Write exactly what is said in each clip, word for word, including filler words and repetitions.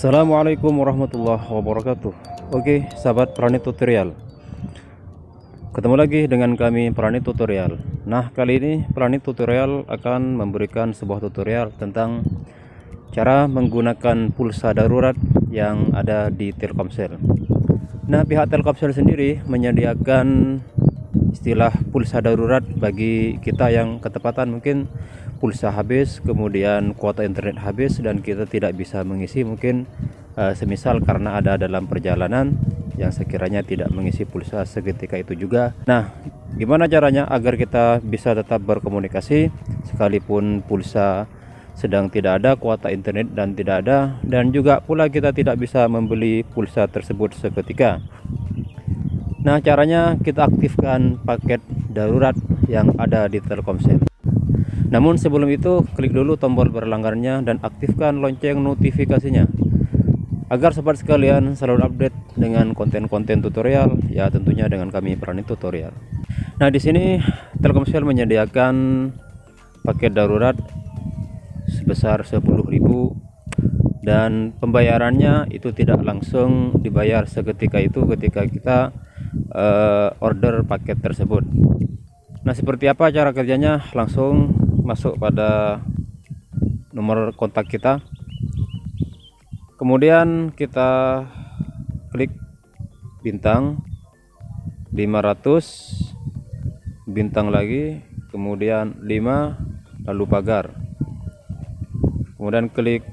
Assalamualaikum warahmatullahi wabarakatuh. Oke, sahabat Prani Tutorial, ketemu lagi dengan kami Prani Tutorial. Nah, kali ini Prani Tutorial akan memberikan sebuah tutorial tentang cara menggunakan pulsa darurat yang ada di Telkomsel. Nah, pihak Telkomsel sendiri menyediakan istilah pulsa darurat bagi kita yang ketepatan mungkin pulsa habis, kemudian kuota internet habis dan kita tidak bisa mengisi, mungkin uh, semisal karena ada dalam perjalanan yang sekiranya tidak mengisi pulsa seketika itu juga. Nah, gimana caranya agar kita bisa tetap berkomunikasi sekalipun pulsa sedang tidak ada, kuota internet dan tidak ada, dan juga pula kita tidak bisa membeli pulsa tersebut seketika. Nah, caranya kita aktifkan paket darurat yang ada di Telkomsel. Namun sebelum itu, klik dulu tombol berlanggarannya dan aktifkan lonceng notifikasinya agar sobat sekalian selalu update dengan konten-konten tutorial, ya tentunya dengan kami Prani Tutorial. Nah, di sini Telkomsel menyediakan paket darurat sebesar sepuluh ribu dan pembayarannya itu tidak langsung dibayar seketika itu ketika kita uh, order paket tersebut. Nah, seperti apa cara kerjanya? Langsung masuk pada nomor kontak kita, kemudian kita klik bintang lima ratus, bintang lagi, kemudian lima, lalu pagar, kemudian klik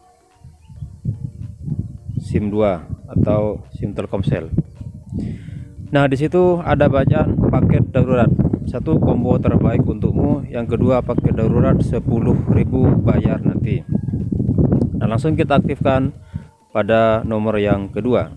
SIM dua atau SIM Telkomsel. Nah, di situ ada bacaan paket darurat. Satu, combo terbaik untukmu. Yang kedua, paket darurat sepuluh ribu bayar nanti. Nah, langsung kita aktifkan pada nomor yang kedua.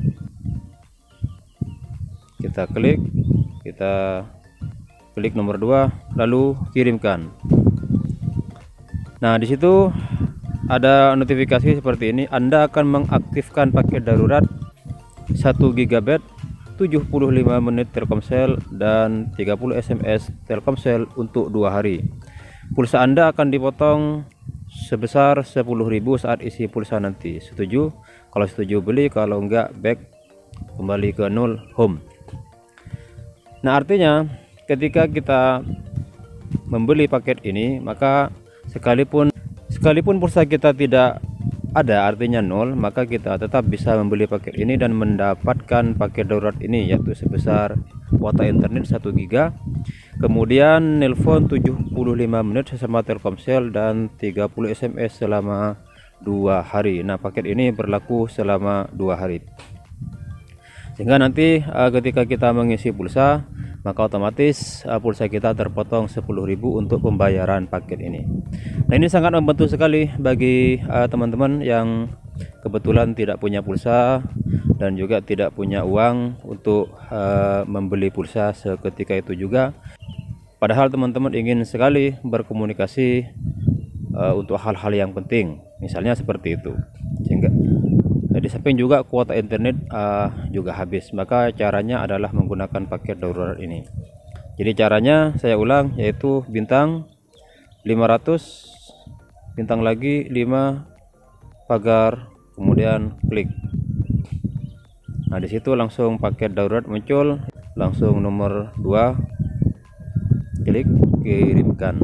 Kita klik, kita klik nomor dua, lalu kirimkan. Nah, di situ ada notifikasi seperti ini. Anda akan mengaktifkan paket darurat satu giga byte, tujuh puluh lima menit Telkomsel dan tiga puluh S M S Telkomsel untuk dua hari. Pulsa Anda akan dipotong sebesar sepuluh ribu saat isi pulsa nanti. Setuju? Kalau setuju beli, kalau enggak back kembali ke nol home. Nah, artinya ketika kita membeli paket ini, maka sekalipun sekalipun pulsa kita tidak ada, artinya nol, maka kita tetap bisa membeli paket ini dan mendapatkan paket darurat ini, yaitu sebesar kuota internet satu giga, kemudian nelpon tujuh puluh lima menit sesama Telkomsel dan tiga puluh S M S selama dua hari. Nah, paket ini berlaku selama dua hari, sehingga nanti uh, ketika kita mengisi pulsa, maka otomatis uh, pulsa kita terpotong sepuluh ribu untuk pembayaran paket ini. Nah, ini sangat membantu sekali bagi teman-teman uh, yang kebetulan tidak punya pulsa dan juga tidak punya uang untuk uh, membeli pulsa seketika itu juga. Padahal teman-teman ingin sekali berkomunikasi uh, untuk hal-hal yang penting, misalnya seperti itu. Sehingga nah, di samping juga kuota internet uh, juga habis, maka caranya adalah menggunakan paket darurat ini. Jadi caranya saya ulang, yaitu bintang lima ratus, bintang lagi lima, pagar, kemudian klik. Nah, di situ langsung paket darurat muncul, langsung nomor dua, klik kirimkan.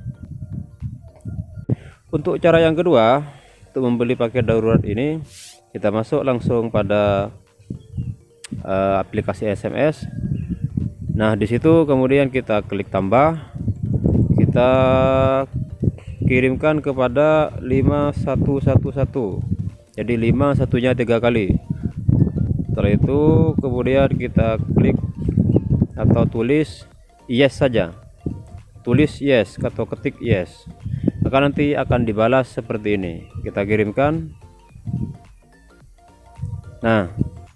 Untuk cara yang kedua, untuk membeli paket darurat ini, kita masuk langsung pada uh, aplikasi S M S. Nah, di situ kemudian kita klik tambah, kita kirimkan kepada lima satu satu satu, jadi lima satunya tiga kali. Setelah itu kemudian kita klik atau tulis yes saja, tulis yes atau ketik yes, maka nanti akan dibalas seperti ini. Kita kirimkan. Nah,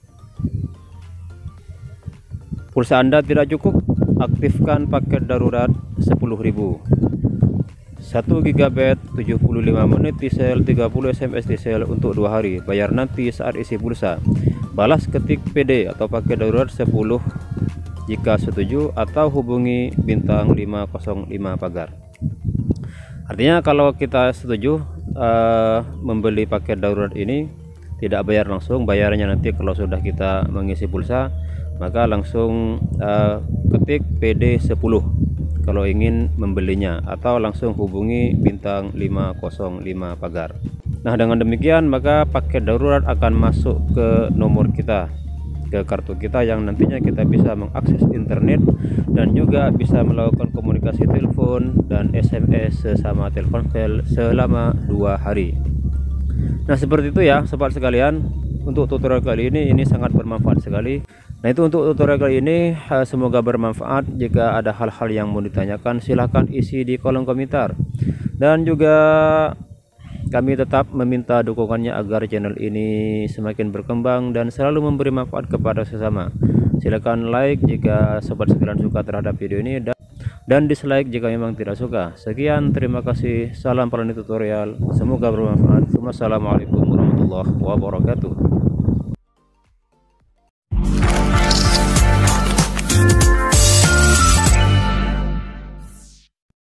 pulsa Anda tidak cukup, aktifkan paket darurat sepuluh ribu, satu giga byte, tujuh puluh lima menit diesel, tiga puluh S M S diesel untuk dua hari. Bayar nanti saat isi pulsa. Balas ketik P D atau paket darurat sepuluh jika setuju, atau hubungi bintang lima nol lima pagar. Artinya kalau kita setuju uh, membeli paket darurat ini, tidak bayar langsung, bayarnya nanti kalau sudah kita mengisi pulsa, maka langsung uh, ketik P D sepuluh kalau ingin membelinya, atau langsung hubungi bintang lima nol lima pagar. Nah, dengan demikian maka paket darurat akan masuk ke nomor kita, ke kartu kita, yang nantinya kita bisa mengakses internet dan juga bisa melakukan komunikasi telepon dan S M S sesama Telkomsel selama dua hari. Nah, seperti itu ya sobat sekalian, untuk tutorial kali ini ini sangat bermanfaat sekali. Nah, itu untuk tutorial kali ini, semoga bermanfaat. Jika ada hal-hal yang mau ditanyakan silahkan isi di kolom komentar, dan juga kami tetap meminta dukungannya agar channel ini semakin berkembang dan selalu memberi manfaat kepada sesama. Silakan like jika sobat sekalian suka terhadap video ini, dan, dan dislike jika memang tidak suka. Sekian, terima kasih. Salam Prani Tutorial. Semoga bermanfaat. Wassalamualaikum warahmatullahi wabarakatuh.